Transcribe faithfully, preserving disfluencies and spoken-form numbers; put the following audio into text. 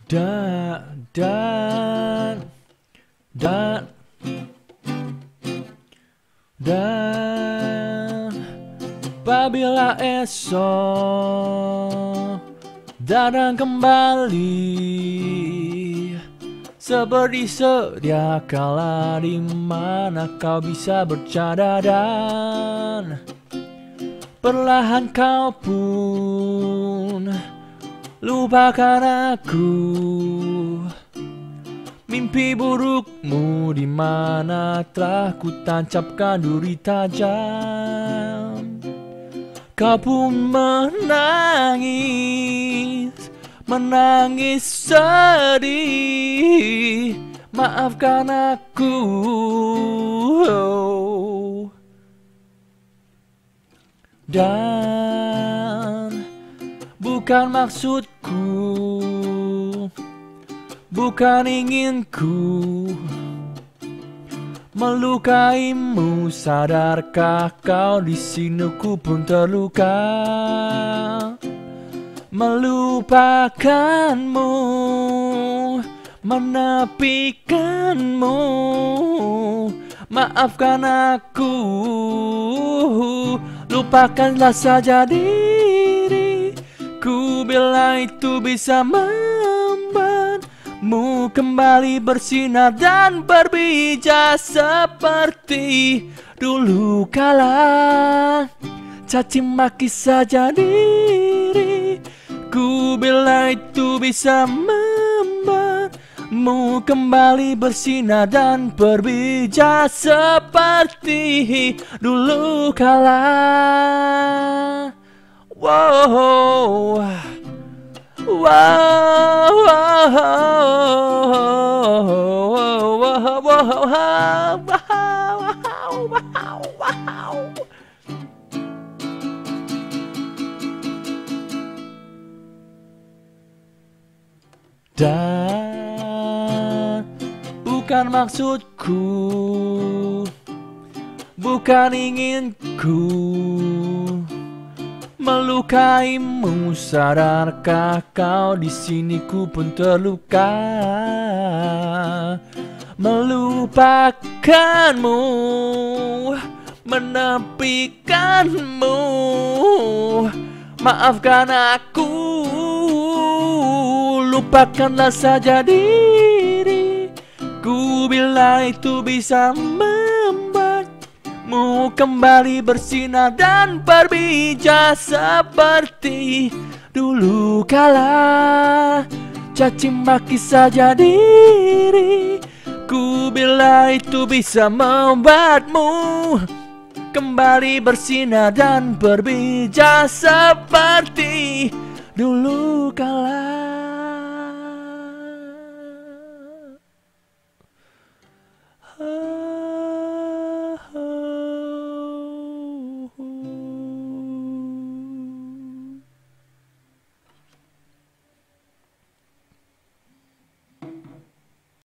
Dan dan dan dan apabila esok datang kembali seperti sedia kala, di mana kau bisa bercanda dan perlahan kau pun lupakan aku. Mimpi burukmu di mana telah ku tancapkan duri tajam. Kau pun menangis, menangis sedih. Maafkan aku. Dan bukan maksudku, bukan inginku melukaimu. Sadarkah kau di sini ku pun terluka. Melupakanmu, menepikanmu. Maafkan aku. Lupakanlah saja diriku bila itu bisa membuatmu kembali bersinar dan berbija seperti dulu kala. Caci maki saja diriku bila itu bisa membuatmu kembali bersinar dan berbija seperti dulu kala. Wow, wow, dan bukan maksudku, bukan inginku melukaimu. Sadarkah kau di sini ku pun terluka. Melupakanmu, menepikanmu. Maafkan aku. Lupakanlah saja diriku bila itu bisa membuatmu kembali bersinar dan berbija seperti dulu kala. Caci maki saja diriku bila itu bisa membuatmu kembali bersinar dan berbija seperti dulu kala.